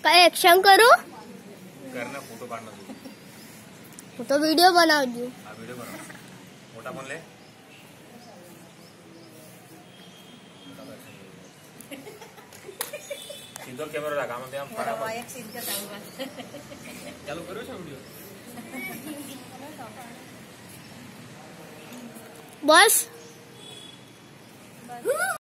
काय एक्शन करो करना फोटो काढना तू फोटो वीडियो बनाओ दू वीडियो बना मोटा फोन ले सीधो कैमरा लगा मैं हम फटाफट चालू करो वीडियो बस